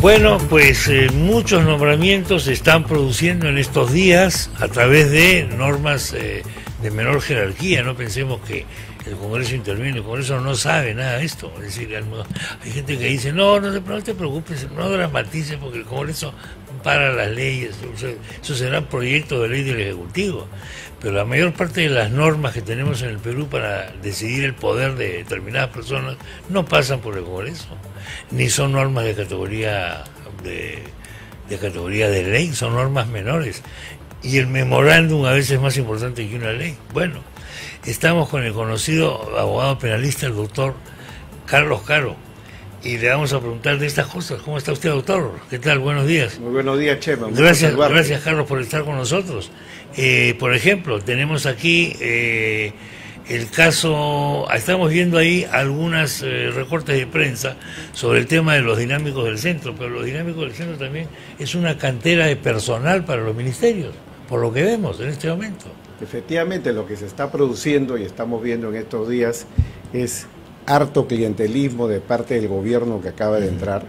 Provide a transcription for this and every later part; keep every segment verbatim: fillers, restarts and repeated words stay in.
Bueno, pues eh, muchos nombramientos se están produciendo en estos días a través de normas eh, de menor jerarquía. No pensemos que el Congreso interviene, el Congreso no sabe nada de esto. Es decir, hay gente que dice, no, no te, no te preocupes, no dramatices porque el Congreso para las leyes, eso serán proyectos de ley del Ejecutivo. Pero la mayor parte de las normas que tenemos en el Perú para decidir el poder de determinadas personas no pasan por el Congreso, ni son normas de categoría de, de categoría de ley, son normas menores. Y el memorándum a veces es más importante que una ley. Bueno, estamos con el conocido abogado penalista, el doctor Carlos Caro, y le vamos a preguntar de estas cosas. ¿Cómo está usted, doctor? ¿Qué tal? Buenos días. Muy buenos días, Chema. Gracias, gracias, Carlos, por estar con nosotros. Eh, por ejemplo, tenemos aquí eh, el caso, estamos viendo ahí algunas eh, recortes de prensa sobre el tema de los dinámicos del centro, pero los dinámicos del centro también es una cantera de personal para los ministerios, por lo que vemos en este momento. Efectivamente, lo que se está produciendo y estamos viendo en estos días es harto clientelismo de parte del gobierno que acaba de entrar.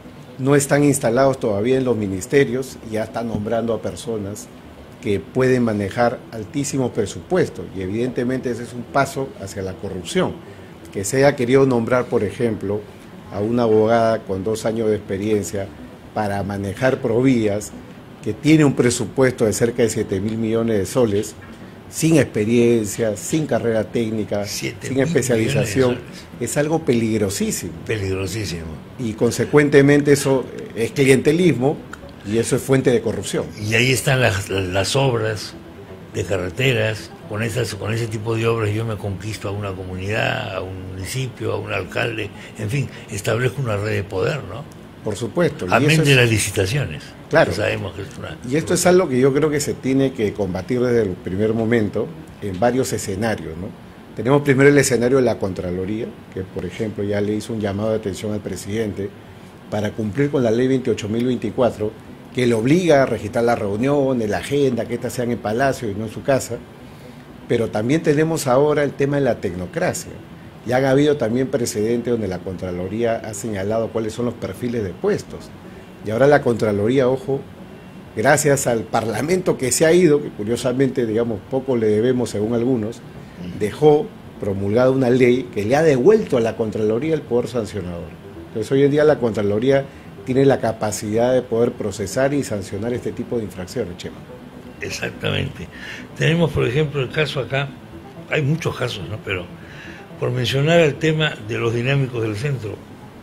No están instalados todavía en los ministerios y ya están nombrando a personas que pueden manejar altísimos presupuestos, y evidentemente ese es un paso hacia la corrupción. Que se haya querido nombrar, por ejemplo, a una abogada con dos años de experiencia para manejar Provías, que tiene un presupuesto de cerca de siete mil millones de soles, sin experiencia, sin carrera técnica, sin especialización, es algo peligrosísimo. Peligrosísimo. Y consecuentemente eso es clientelismo y eso es fuente de corrupción. Y ahí están las, las obras de carreteras. Con, esas, con ese tipo de obras yo me conquisto a una comunidad, a un municipio, a un alcalde, en fin, establezco una red de poder, ¿no? Por supuesto. Amén de las licitaciones. Claro. Sabemos que es una... Y esto es algo que yo creo que se tiene que combatir desde el primer momento en varios escenarios, ¿no? Tenemos primero el escenario de la Contraloría, que por ejemplo ya le hizo un llamado de atención al presidente para cumplir con la ley veintiocho mil veinticuatro, que le obliga a registrar las reuniones, la agenda, que estas sean en Palacio y no en su casa. Pero también tenemos ahora el tema de la tecnocracia. Ya ha habido también precedentes donde la Contraloría ha señalado cuáles son los perfiles de puestos. Y ahora la Contraloría, ojo, gracias al Parlamento que se ha ido, que curiosamente, digamos, poco le debemos según algunos, dejó promulgada una ley que le ha devuelto a la Contraloría el poder sancionador. Entonces hoy en día la Contraloría tiene la capacidad de poder procesar y sancionar este tipo de infracciones, Chema. Exactamente. Tenemos, por ejemplo, el caso acá, hay muchos casos, ¿no? Pero por mencionar el tema de los dinámicos del centro,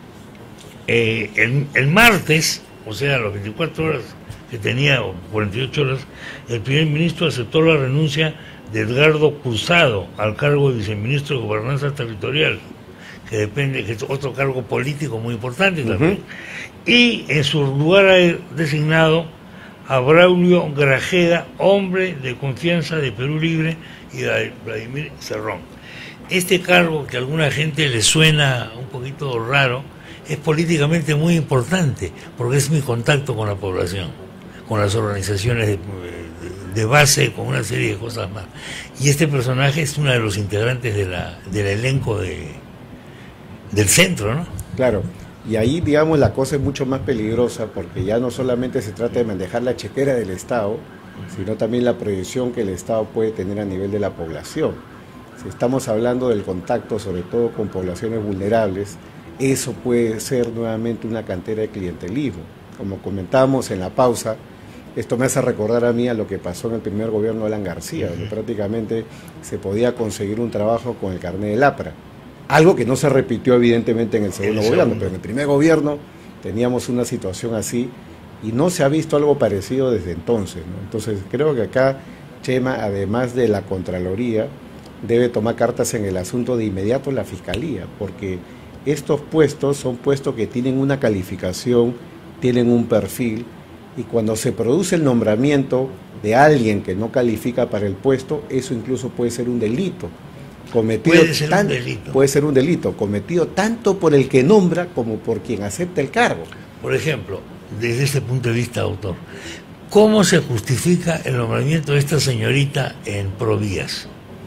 eh, el, el martes, o sea, las veinticuatro horas que tenía, o cuarenta y ocho horas, el primer ministro aceptó la renuncia de Edgardo Cruzado al cargo de viceministro de Gobernanza Territorial, que depende, que es otro cargo político muy importante también. Uh-huh. Y en su lugar ha designado a Braulio Grajeda, hombre de confianza de Perú Libre, y a Vladimir Cerrón. Este cargo, que a alguna gente le suena un poquito raro, es políticamente muy importante, porque es mi contacto con la población, con las organizaciones de, de base, con una serie de cosas más. Y este personaje es uno de los integrantes de la, del elenco de, del centro, ¿no? Claro. Y ahí, digamos, la cosa es mucho más peligrosa porque ya no solamente se trata de manejar la chequera del Estado, sino también la proyección que el Estado puede tener a nivel de la población. Si estamos hablando del contacto, sobre todo con poblaciones vulnerables, eso puede ser nuevamente una cantera de clientelismo. Como comentábamos en la pausa, esto me hace recordar a mí a lo que pasó en el primer gobierno de Alan García, donde prácticamente se podía conseguir un trabajo con el carnet del APRA. Algo que no se repitió evidentemente en el segundo el gobierno, segundo. Pero en el primer gobierno teníamos una situación así y no se ha visto algo parecido desde entonces, ¿no? Entonces creo que acá, Chema, además de la Contraloría, debe tomar cartas en el asunto de inmediato la Fiscalía, porque estos puestos son puestos que tienen una calificación, tienen un perfil, y cuando se produce el nombramiento de alguien que no califica para el puesto, eso incluso puede ser un delito. Cometido puede ser tan, un delito. Puede ser un delito, cometido tanto por el que nombra como por quien acepta el cargo. Por ejemplo, desde este punto de vista, doctor, ¿cómo se justifica el nombramiento de esta señorita en Provías?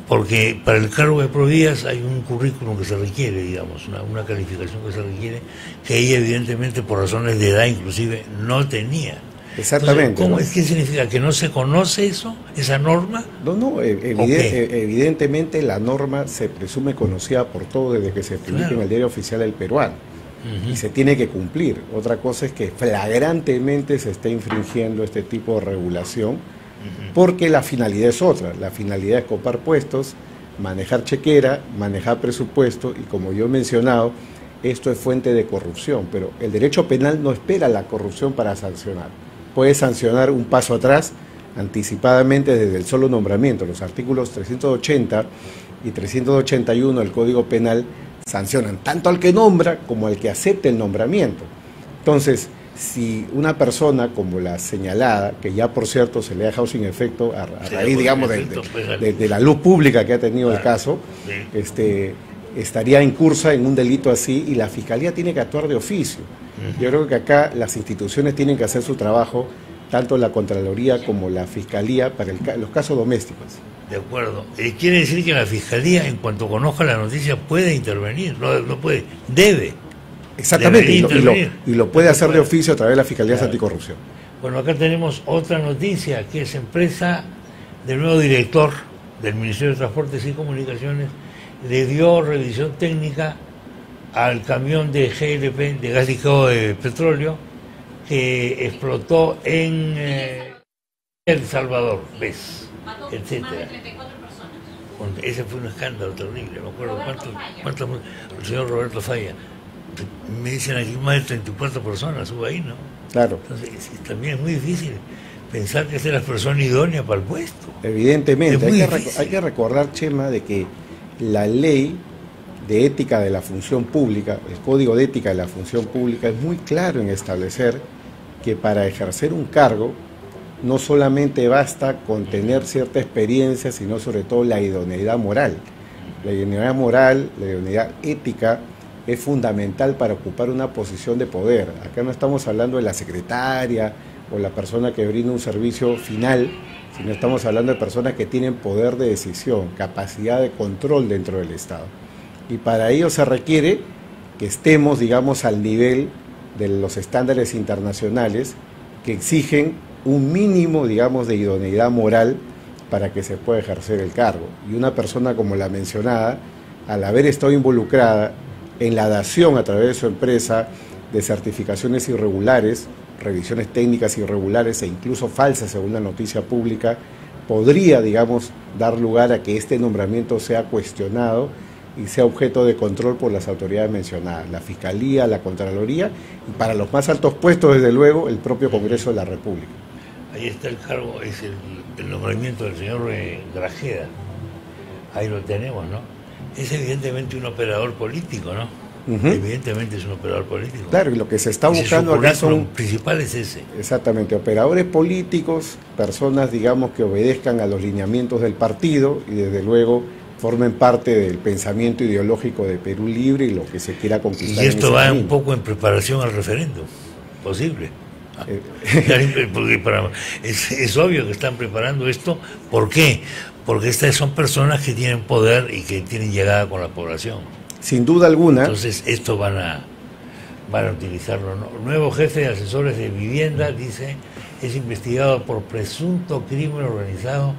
porque para el cargo de Provías hay un currículum que se requiere, digamos, una, una calificación que se requiere, que ella evidentemente por razones de edad inclusive no tenía. Exactamente. Entonces, ¿cómo ¿no? es? ¿Qué significa? ¿Que no se conoce eso, esa norma? No, no, evide Okay. evidentemente la norma se presume conocida por todos desde que se publica claro. en el diario oficial del peruano. Uh-huh. Y se tiene que cumplir. Otra cosa es que flagrantemente se está infringiendo este tipo de regulación, uh-huh. porque la finalidad es otra. La finalidad es copar puestos, manejar chequera, manejar presupuesto, y como yo he mencionado, esto es fuente de corrupción, pero el derecho penal no espera la corrupción para sancionar. Puede sancionar un paso atrás, anticipadamente desde el solo nombramiento. Los artículos trescientos ochenta y trescientos ochenta y uno del Código Penal sancionan tanto al que nombra como al que acepte el nombramiento. Entonces, si una persona como la señalada, que ya por cierto se le ha dejado sin efecto a, a raíz, digamos, de, de, de, de la luz pública que ha tenido el caso, este, estaría incursa en un delito así, y la Fiscalía tiene que actuar de oficio. Yo creo que acá las instituciones tienen que hacer su trabajo, tanto la Contraloría como la Fiscalía, para el, los casos domésticos. De acuerdo. Eh, quiere decir que la Fiscalía, en cuanto conozca la noticia, puede intervenir, no, no puede, debe. Exactamente, y lo, y, lo, y lo puede hacer de oficio a través de la Fiscalía claro. Anticorrupción. Bueno, acá tenemos otra noticia, que es empresa del nuevo director del Ministerio de Transportes y Comunicaciones, le dio revisión técnica al camión de G L P, de gas licuado de petróleo, que explotó en eh, El Salvador, ¿ves? Etcétera. Ese fue un escándalo terrible, me acuerdo cuánto, cuánto, el señor Roberto Falla. Me dicen aquí más de treinta y cuatro personas hubo ahí, ¿no? Claro. Entonces también es muy difícil pensar que esa es la persona idónea para el puesto. Evidentemente, hay que, hay que recordar, Chema, de que la ley de ética de la función pública, el Código de Ética de la Función Pública, es muy claro en establecer que para ejercer un cargo no solamente basta con tener cierta experiencia, sino sobre todo la idoneidad moral. La idoneidad moral, la idoneidad ética es fundamental para ocupar una posición de poder. Acá no estamos hablando de la secretaria o la persona que brinda un servicio final, sino estamos hablando de personas que tienen poder de decisión, capacidad de control dentro del Estado. Y para ello se requiere que estemos, digamos, al nivel de los estándares internacionales que exigen un mínimo, digamos, de idoneidad moral para que se pueda ejercer el cargo. Y una persona como la mencionada, al haber estado involucrada en la dación a través de su empresa de certificaciones irregulares, revisiones técnicas irregulares e incluso falsas según la noticia pública, podría, digamos, dar lugar a que este nombramiento sea cuestionado y sea objeto de control por las autoridades mencionadas, la Fiscalía, la Contraloría, y para los más altos puestos, desde luego, el propio Congreso de la República. Ahí está el cargo, es el, el nombramiento del señor eh, Grajeda, ahí lo tenemos, ¿no? Es evidentemente un operador político, ¿no? Uh-huh. Evidentemente es un operador político. Claro, y lo que se está buscando acá son... principal es ese. Exactamente, operadores políticos, personas, digamos, que obedezcan a los lineamientos del partido y desde luego formen parte del pensamiento ideológico de Perú Libre y lo que se quiera conquistar. Y esto va camino. un poco en preparación al referéndum, posible. Eh. Porque para, es, es obvio que están preparando esto. ¿Por qué? Porque estas son personas que tienen poder y que tienen llegada con la población. Sin duda alguna. Entonces esto van a van a utilizarlo, ¿no? Nuevo jefe de asesores de vivienda, dice, es investigado por presunto crimen organizado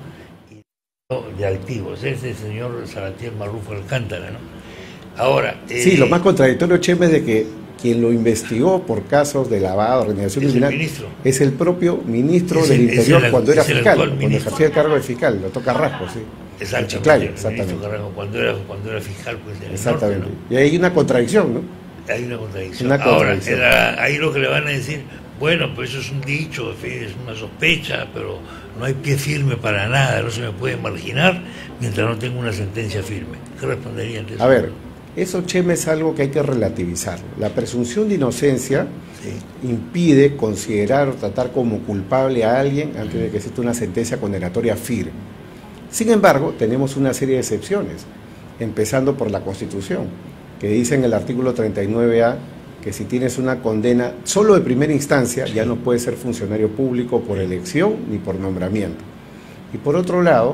de activos. Es el señor Salatiel Marrufo Alcántara, ¿no? Ahora... Sí, eh, lo más contradictorio, Chema, es de que quien lo investigó por casos de lavado, organización criminal, es el propio ministro es del el, Interior el, cuando era fiscal, cuando ejercía el cargo de fiscal, lo toca Carrasco, sí. Exactamente, Chiclayo, exactamente. Carrasco, cuando, era, cuando era fiscal, pues en el exactamente. norte, ¿no? Y hay una contradicción, ¿no? Hay una contradicción. Una contradicción. Ahora, era, ahí lo que le van a decir, bueno, pues eso es un dicho, es una sospecha, pero no hay pie firme para nada, no se me puede marginar mientras no tenga una sentencia firme. ¿Qué respondería ante eso? A ver, eso, Chema, es algo que hay que relativizar. La presunción de inocencia sí. impide considerar o tratar como culpable a alguien antes de que exista una sentencia condenatoria firme. Sin embargo, tenemos una serie de excepciones, empezando por la Constitución, que dice en el artículo treinta y nueve A que si tienes una condena solo de primera instancia, ya no puedes ser funcionario público por elección ni por nombramiento. Y por otro lado,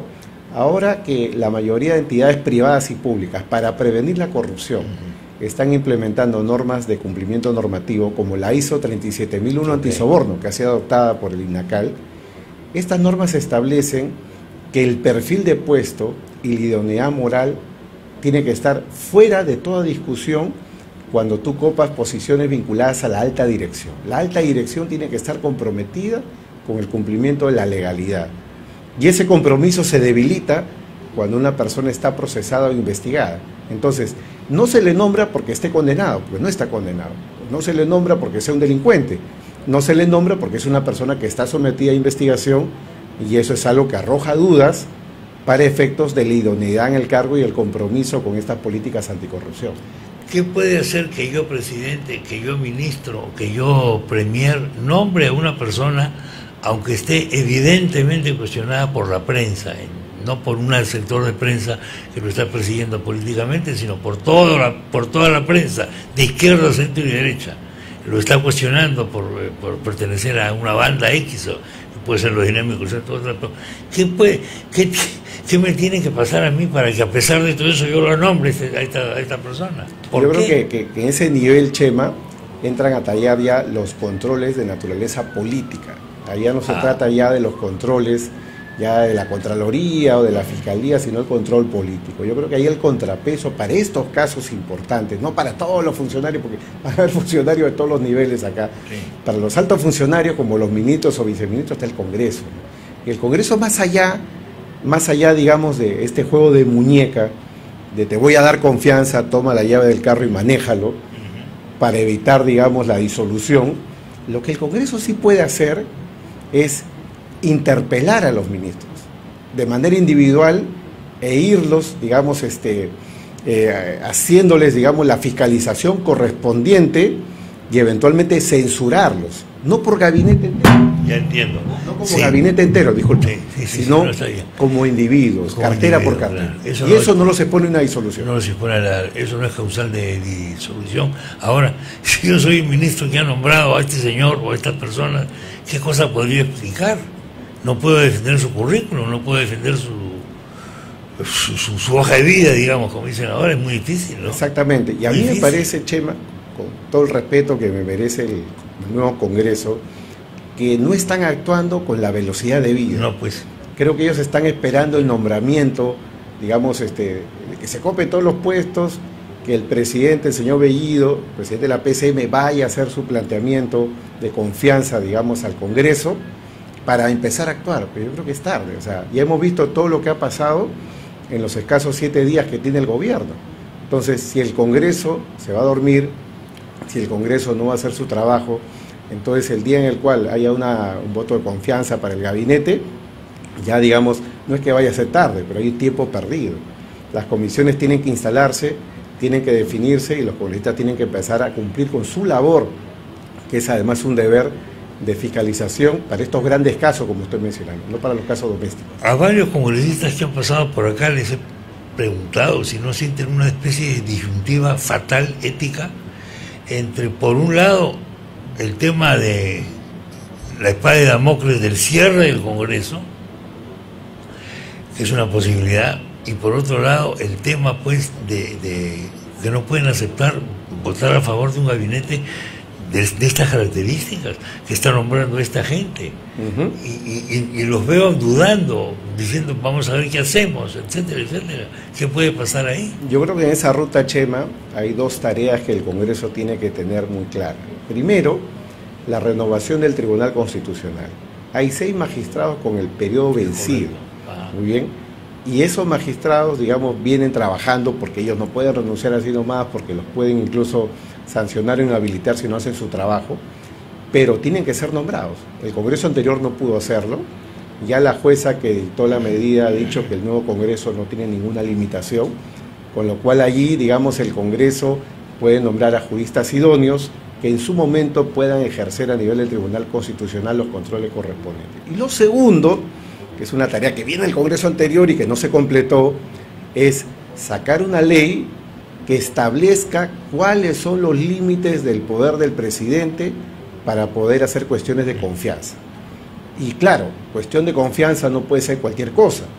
Ahora que la mayoría de entidades privadas y públicas, para prevenir la corrupción, uh-huh. están implementando normas de cumplimiento normativo como la ISO treinta y siete mil uno okay. antisoborno, que ha sido adoptada por el INACAL, estas normas establecen que el perfil de puesto y la idoneidad moral tiene que estar fuera de toda discusión cuando tú copas posiciones vinculadas a la alta dirección. La alta dirección tiene que estar comprometida con el cumplimiento de la legalidad. Y ese compromiso se debilita cuando una persona está procesada o investigada. Entonces, no se le nombra porque esté condenado, porque no está condenado. No se le nombra porque sea un delincuente. No se le nombra porque es una persona que está sometida a investigación, y eso es algo que arroja dudas para efectos de la idoneidad en el cargo y el compromiso con estas políticas anticorrupción. ¿Qué puede hacer que yo, presidente, que yo, ministro, que yo, premier, nombre a una persona, aunque esté evidentemente cuestionada por la prensa, eh, no por un sector de prensa que lo está persiguiendo políticamente, sino por, todo la, por toda la prensa, de izquierda, centro y derecha? Lo está cuestionando por, por pertenecer a una banda X, o puede ser los dinámicos, ¿qué, puede, qué, ¿qué me tiene que pasar a mí para que a pesar de todo eso yo lo nombre a esta, a esta persona? ¿Por yo qué? creo que, que, que en ese nivel, Chema, entran a tallar ya los controles de naturaleza política. Allá no se ah. trata ya de los controles ya de la Contraloría o de la Fiscalía, sino el control político. Yo creo que ahí el contrapeso para estos casos importantes, no para todos los funcionarios, porque van a haber funcionarios de todos los niveles acá, sí. Para los altos funcionarios como los ministros o viceministros está el Congreso, ¿no? Y el Congreso más allá, más allá digamos de este juego de muñeca, de te voy a dar confianza, toma la llave del carro y manéjalo, uh-huh. para evitar digamos la disolución, lo que el Congreso sí puede hacer es interpelar a los ministros de manera individual e irlos, digamos, este, eh, haciéndoles, digamos, la fiscalización correspondiente y eventualmente censurarlos, no por gabinete entero. Ya entiendo. No como sí. gabinete entero, disculpe, sí, sí, sí, sino sí, no como individuos, como cartera individuo, por cartera. Claro. Eso y no, eso no lo se pone una disolución. No se pone la, eso no es causal de disolución. Ahora, si yo soy el ministro que ha nombrado a este señor o a estas personas, ¿qué cosa podría explicar? No puedo defender su currículum, no puedo defender su, su, su, su hoja de vida, digamos, como dicen ahora, es muy difícil, ¿no? Exactamente, y a muy mí difícil. me parece, Chema, con todo el respeto que me merece el, el nuevo Congreso, que no están actuando con la velocidad debida. No, pues. Creo que ellos están esperando el nombramiento, digamos, este, que se copen todos los puestos, que el presidente, el señor Bellido, el presidente de la P C M, vaya a hacer su planteamiento de confianza, digamos, al Congreso, para empezar a actuar, pero yo creo que es tarde. O sea, ya hemos visto todo lo que ha pasado en los escasos siete días que tiene el gobierno. Entonces, si el Congreso se va a dormir, si el Congreso no va a hacer su trabajo, entonces el día en el cual haya una, un voto de confianza para el gabinete, ya digamos, no es que vaya a ser tarde, pero hay tiempo perdido. Las comisiones tienen que instalarse, tienen que definirse y los congresistas tienen que empezar a cumplir con su labor, que es además un deber de fiscalización para estos grandes casos, como estoy mencionando, no para los casos domésticos. A varios congresistas que han pasado por acá les he preguntado si no sienten una especie de disyuntiva fatal, ética, entre, por un lado, el tema de la espada de Damocles del cierre del Congreso, que es una posibilidad, y por otro lado, el tema, pues, de, de que no pueden aceptar votar a favor de un gabinete De, de estas características que está nombrando esta gente. Uh-huh. y, y, y los veo dudando, diciendo vamos a ver qué hacemos, etcétera, etcétera. ¿Qué puede pasar ahí? Yo creo que en esa ruta, Chema, hay dos tareas que el Congreso tiene que tener muy claras. Primero, la renovación del Tribunal Constitucional. Hay seis magistrados con el periodo vencido. Muy bien. Y esos magistrados, digamos, vienen trabajando porque ellos no pueden renunciar así nomás, porque los pueden incluso sancionar o inhabilitar si no hacen su trabajo, pero tienen que ser nombrados. El Congreso anterior no pudo hacerlo, ya la jueza que dictó la medida ha dicho que el nuevo Congreso no tiene ninguna limitación, con lo cual allí, digamos, el Congreso puede nombrar a juristas idóneos que en su momento puedan ejercer a nivel del Tribunal Constitucional los controles correspondientes. Y lo segundo, que es una tarea que viene del Congreso anterior y que no se completó, es sacar una ley que establezca cuáles son los límites del poder del presidente para poder hacer cuestiones de confianza. Y claro, cuestión de confianza no puede ser cualquier cosa.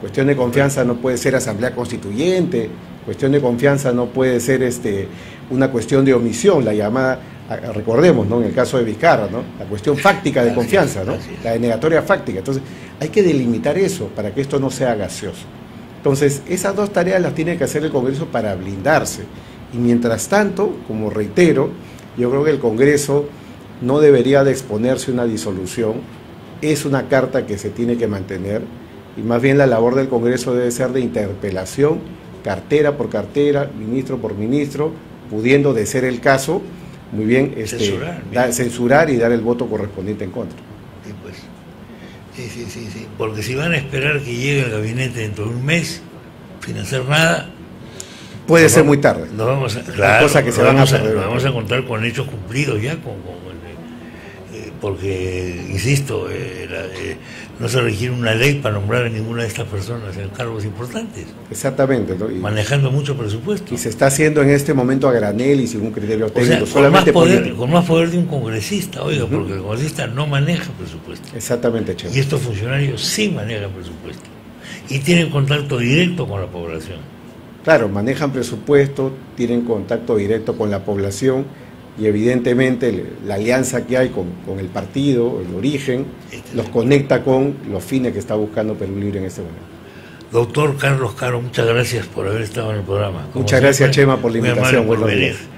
Cuestión de confianza no puede ser asamblea constituyente, cuestión de confianza no puede ser este, una cuestión de omisión, la llamada, recordemos, ¿no? En el caso de Vizcarra, ¿no? La cuestión fáctica de confianza, ¿no? La denegatoria fáctica. Entonces, hay que delimitar eso para que esto no sea gaseoso. Entonces, esas dos tareas las tiene que hacer el Congreso para blindarse. Y mientras tanto, como reitero, yo creo que el Congreso no debería de exponerse a una disolución, es una carta que se tiene que mantener, y más bien la labor del Congreso debe ser de interpelación, cartera por cartera, ministro por ministro, pudiendo, de ser el caso, muy bien, este, censurar, da, censurar y dar el voto correspondiente en contra. Sí, pues. Sí, sí, sí, sí. Porque si van a esperar que llegue el gabinete dentro de un mes, sin hacer nada, puede ser muy tarde. Nos vamos a, claro, cosa que nos se van vamos a, a, nos vamos a contar con hechos cumplidos ya, con, con eh, porque, insisto, eh, la, eh, no se requiere una ley para nombrar a ninguna de estas personas en cargos importantes. Exactamente, ¿no? Y, manejando mucho presupuesto. Y se está haciendo en este momento a granel y sin un criterio técnico, o sea, solamente con más poder, político. Con más poder de un congresista, oiga, uh-huh. porque el congresista no maneja presupuesto. Exactamente, Chema. Y estos funcionarios sí manejan presupuesto. Y tienen contacto directo con la población. Claro, manejan presupuesto, tienen contacto directo con la población y evidentemente la alianza que hay con, con el partido, el origen, este los conecta con los fines que está buscando Perú Libre en este momento. Doctor Carlos Caro, muchas gracias por haber estado en el programa. Como muchas gracias, Chema, por la invitación. Buenos días.